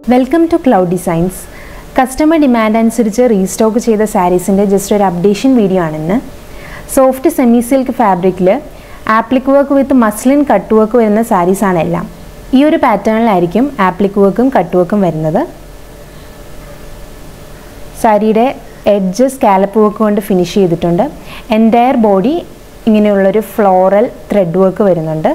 Welcome to Cloud Designs. Customer demand അനുസരിച്ച് restock ചെയ്ത സാരീസിൻ്റെ ജസ്റ്റ് ഒരു അപ്ഡേഷൻ വീഡിയോ ആണെന്ന്. സോഫ്റ്റ് സെമി സിൽക്ക് ഫാബ്രിക്കിൽ applique work with muslin cut work വരുന്ന സാരീസ് ആണ് എല്ലാം. ഈ ഒരു പാറ്റേണിലായിരിക്കും ആപ്ലിക് വർക്കും കട്ട് വർക്കും വരുന്നത്. സാരിയുടെ എഡ്ജ് സ്കാലപ്പ് വർക്ക് കൊണ്ട് ഫിനിഷ് ചെയ്തിട്ടുണ്ട്. എൻറ്റയർ ബോഡി ഇങ്ങനെയുള്ളൊരു ഫ്ലോറൽ ത്രെഡ് വർക്ക് വരുന്നുണ്ട്.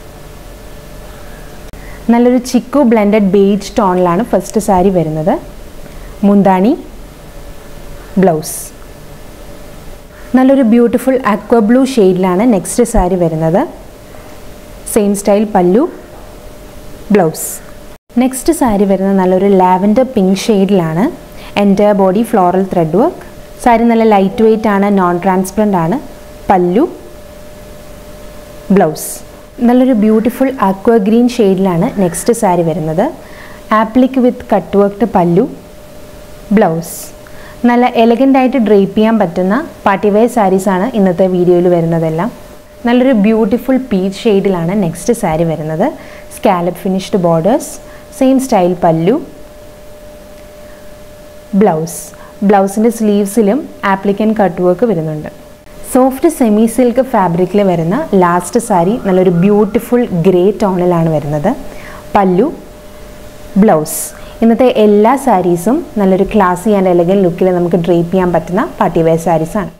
നല്ലൊരു ചിക്കു ബ്ലെൻഡഡ് ബേജ് ടോണിലാണ് ഫസ്റ്റ് സാരി വരുന്നത്. മുന്താണി, ബ്ലൗസ്. നല്ലൊരു ബ്യൂട്ടിഫുൾ അക്വ ബ്ലൂ ഷെയ്ഡിലാണ് നെക്സ്റ്റ് സാരി വരുന്നത്. Same style pallu, blouse. Next sari വരുന്നത് നല്ലൊരു ലാവൻഡർ പിങ്ക് ഷെയ്ഡിലാണ്. Entire body floral thread work. Sari നല്ല ലൈറ്റ് വെയ്റ്റ് ആണ്, നോൺ ട്രാൻസ്പെറൻ്റ് ആണ്. പല്ലു, ബ്ലൗസ്. നല്ലൊരു ബ്യൂട്ടിഫുൾ അക്വ ഗ്രീൻ ഷെയ്ഡിലാണ് നെക്സ്റ്റ് സാരി വരുന്നത്. ആപ്ലിക് വിത്ത് കട്ട് വർക്ക്ഡ് പല്ലു, ബ്ലൗസ്. നല്ല എലഗൻ്റായിട്ട് ഡ്രേപ്പ് ചെയ്യാൻ പറ്റുന്ന പാർട്ടി വെയർ സാരീസാണ് ഇന്നത്തെ വീഡിയോയിൽ വരുന്നതെല്ലാം. നല്ലൊരു ബ്യൂട്ടിഫുൾ പീച്ച് ഷെയ്ഡിലാണ് നെക്സ്റ്റ് സാരി വരുന്നത്. Scallop finished borders, same style pallu, blouse. ബ്ലൗസിൻ്റെ സ്ലീവ്സിലും ആപ്ലിക്കൻ കട്ട് വർക്ക് വരുന്നുണ്ട്. സോഫ്റ്റ് സെമി സിൽക്ക് ഫാബ്രിക്കിൽ വരുന്ന ലാസ്റ്റ് സാരി നല്ലൊരു ബ്യൂട്ടിഫുൾ ഗ്രേ ടോണിലാണ് വരുന്നത്. പല്ലു, ബ്ലൗസ്. ഇന്നത്തെ എല്ലാ സാരീസും നല്ലൊരു ക്ലാസി ആൻഡ് എലഗൻ ലുക്കിൽ നമുക്ക് ഡ്രേപ്പ് ചെയ്യാൻ പറ്റുന്ന പാർട്ടി വെയർ സാരീസാണ്.